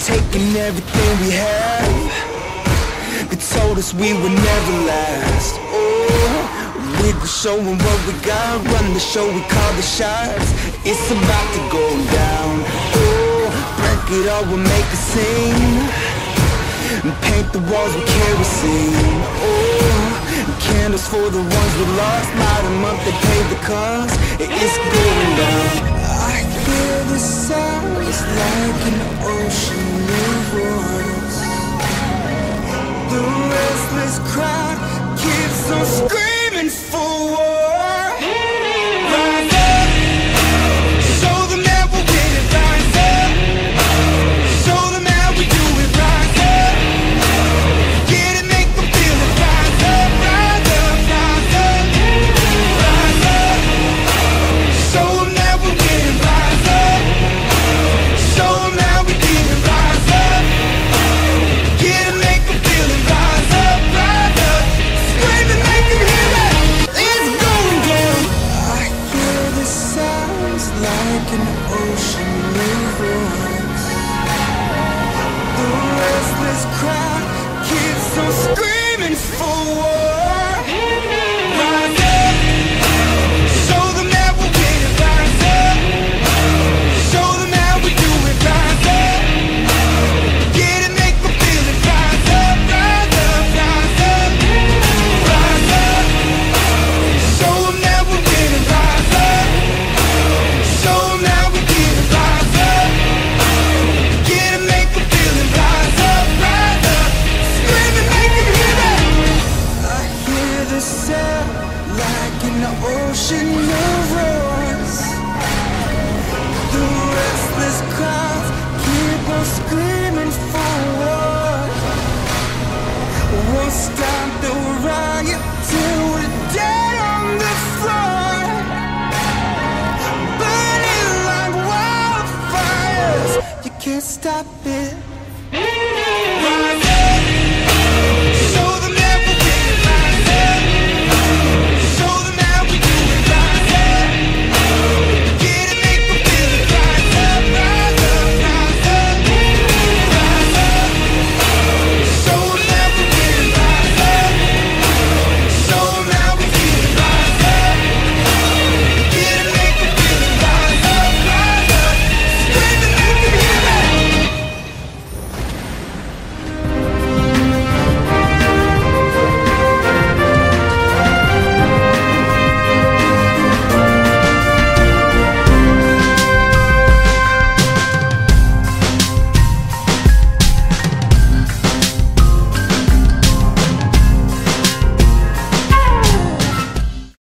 taking everything we have. They told us we would never last. Oh, we go showing what we got. Run the show, we call the shots. It's about to go down. Oh, break it all, we'll make a scene. And paint the walls with kerosene. Oh, candles for the ones we lost. Light them up, they pay the cost. It's going down. I hear the sounds like an ocean of waters. The restless crowd keeps on screaming for war. Rise up, show them that we're winning. Rise up, show them how we do it. Rise up, get it, make them feel it. Rise up, rise up, rise up, rise up. Show them that we're winning. Rise up, show them how we do it. Rise up, get it, make them feel it. Rise up, rise up, scream and make them hear it. It's going down. I hear the sounds like an ocean of waters. The restless crowd keeps on screaming for war. Rise up, show them that we're winning. Rise up, show them how we do it. Rise up, get it, make them feel it. Rise up, rise up, rise up, rise up. Show them that we're winning. Rise up, show them how we get it. Rise up, get it, make them feel it. Rise up, scream and make them hear it. I hear the sound like an ocean of roars. The restless crowds keep on screaming for war. Won't stop the riot till we're dead on the floor. Burning like wildfires, you can't stop it.